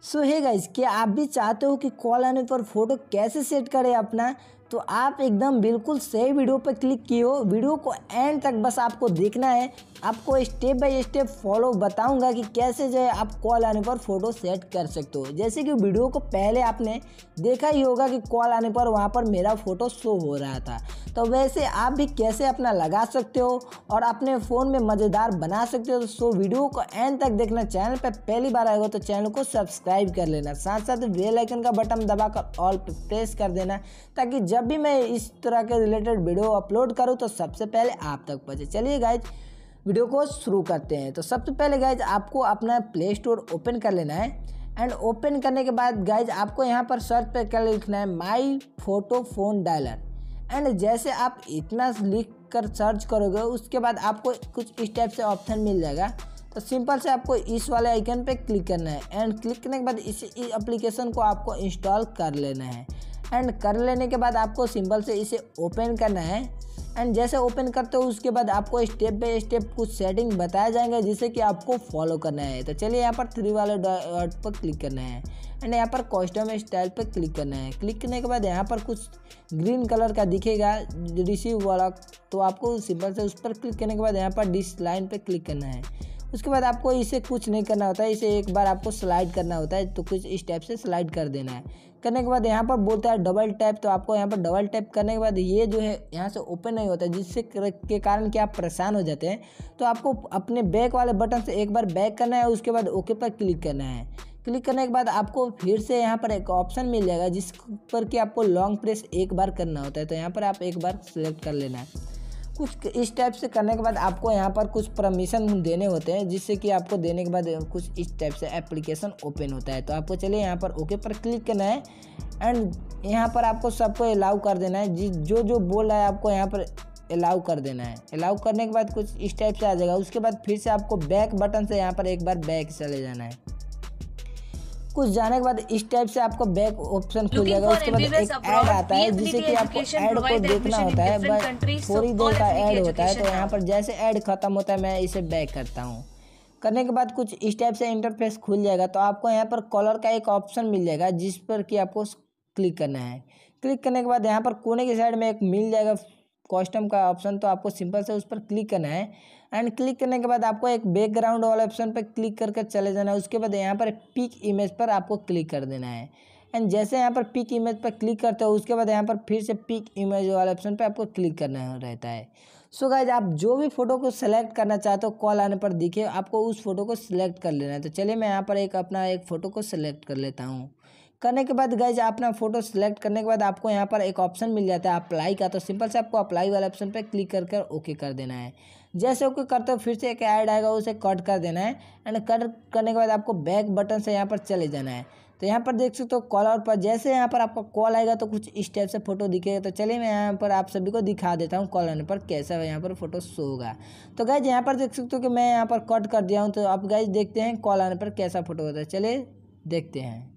सो hey guys, क्या आप भी चाहते हो कि कॉल आने पर फोटो कैसे सेट करें अपना? तो आप एकदम बिल्कुल सही वीडियो पर क्लिक किए हो। वीडियो को एंड तक बस आपको देखना है। आपको स्टेप बाय स्टेप फॉलो बताऊंगा कि कैसे जो है आप कॉल आने पर फोटो सेट कर सकते हो। जैसे कि वीडियो को पहले आपने देखा ही होगा कि कॉल आने पर वहाँ पर मेरा फोटो शो हो रहा था, तो वैसे आप भी कैसे अपना लगा सकते हो और अपने फ़ोन में मज़ेदार बना सकते हो। सो वीडियो को एंड तक देखना। चैनल पर पहली बार आएगा तो चैनल को सब्सक्राइब कर लेना, साथ साथ बेल आइकन का बटन दबाकर ऑल पे प्रेस कर देना, ताकि जब भी मैं इस तरह के रिलेटेड वीडियो अपलोड करूं तो सबसे पहले आप तक पहुंचे। चलिए गाइज, वीडियो को शुरू करते हैं। तो सबसे पहले गाइज आपको अपना प्ले स्टोर ओपन कर लेना है। एंड ओपन करने के बाद गाइज आपको यहाँ पर सर्च पे क्या लिखना है, my photo phone dialer. And जैसे आप इतना लिख कर सर्च करोगे उसके बाद आपको कुछ इस टाइप से ऑप्शन मिल जाएगा। तो सिंपल से आपको इस वाले आइकन पे क्लिक करना है। एंड क्लिक करने के बाद इस एप्लीकेशन को आपको इंस्टॉल कर लेना है। एंड कर लेने के बाद आपको सिंपल से इसे ओपन करना है। एंड जैसे ओपन करते हो उसके बाद आपको स्टेप बाय स्टेप कुछ सेटिंग बताया जाएंगे जिसे कि आपको फॉलो करना है। तो चलिए यहाँ पर 3 वाले डॉट पर क्लिक करना है। एंड यहाँ पर कस्टम स्टाइल पर क्लिक करना है। क्लिक करने के बाद यहाँ पर कुछ ग्रीन कलर का दिखेगा रिसीव वाला, तो आपको सिंपल से उस पर क्लिक करने के बाद यहाँ पर डिस लाइन पर क्लिक करना है। उसके बाद आपको इसे कुछ नहीं करना होता है, इसे एक बार आपको स्लाइड करना होता है। तो कुछ इस टाइप से स्लाइड कर देना है। करने के बाद यहाँ पर बोलता है डबल टैप, तो आपको यहाँ पर डबल टैप करने के बाद ये जो है यहाँ से ओपन नहीं होता है, जिससे के कारण कि आप परेशान हो जाते हैं। तो आपको अपने बैक वाले बटन से एक बार बैक करना है, उसके बाद ओके पर क्लिक करना है। क्लिक करने के बाद आपको फिर से यहाँ पर एक ऑप्शन मिल जाएगा जिस पर कि आपको लॉन्ग प्रेस एक बार करना होता है। तो यहाँ पर आप एक बार सिलेक्ट कर लेना है। कुछ इस टाइप से करने के बाद आपको यहाँ पर कुछ परमिशन देने होते हैं, जिससे कि आपको देने के बाद कुछ इस टाइप से एप्लीकेशन ओपन होता है। तो आपको चलिए यहाँ पर ओके पर क्लिक करना है। एंड यहाँ पर आपको सबको अलाउ कर देना है। जो जो बोल रहा है आपको यहाँ पर अलाउ कर देना है। अलाउ करने के बाद कुछ इस टाइप से आ जाएगा। उसके बाद फिर से आपको बैक बटन से यहाँ पर एक बार बैक चले जाना है। कुछ जाने के बाद इस टाइप से आपको बैक ऑप्शन खुल जाएगा। उसके बाद एक ऐड आता है जिससे कि आपको ऐड को देखना होता है, बस थोड़ी देर का ऐड होता है। तो यहाँ पर जैसे ऐड खत्म होता है मैं इसे बैक करता हूँ। करने के बाद कुछ इस टाइप से इंटरफेस खुल जाएगा। तो आपको यहाँ पर कलर का एक ऑप्शन मिल जाएगा जिस पर कि आपको क्लिक करना है। क्लिक करने के बाद यहाँ पर कोने की साइड में एक मिल जाएगा कस्टम का ऑप्शन, तो आपको सिंपल से उस पर क्लिक करना है। एंड क्लिक करने के बाद आपको एक बैकग्राउंड वाला ऑप्शन पर क्लिक करके चले जाना है। उसके बाद यहाँ पर पिक इमेज पर आपको क्लिक कर देना है। एंड जैसे यहाँ पर पिक इमेज पर क्लिक करते हो उसके बाद यहाँ पर फिर से पिक इमेज वाले ऑप्शन पर आपको क्लिक करना रहता है। सो गाइज, आप जो भी फोटो को सिलेक्ट करना चाहते हो कॉल आने पर दिखे, आपको उस फोटो को सिलेक्ट कर लेना है। तो चलिए मैं यहाँ पर अपना एक फ़ोटो को सिलेक्ट कर लेता हूँ। करने के बाद गाइज अपना फोटो सिलेक्ट करने के बाद आपको यहाँ पर एक ऑप्शन मिल जाता है अप्लाई का। तो सिंपल से आपको अप्लाई वाले ऑप्शन पे क्लिक कर ओके कर देना है। जैसे ओके करते हो फिर से एक ऐड आएगा, उसे कट कर देना है। एंड कट करने के बाद आपको बैक बटन से यहाँ पर चले जाना है। तो यहाँ पर देख सकते हो कॉलर पर जैसे यहाँ पर आपका कॉल आएगा तो कुछ इस टाइप से फोटो दिखेगा। तो चलिए मैं यहाँ पर आप सभी को दिखा देता हूँ कॉल आने पर कैसा यहाँ पर फोटो शो होगा। तो गाइज यहाँ पर देख सकते हो कि मैं यहाँ पर कट कर दिया हूँ। तो आप गाइज देखते हैं कॉल आने पर कैसा फोटो होता है। चलिए देखते हैं।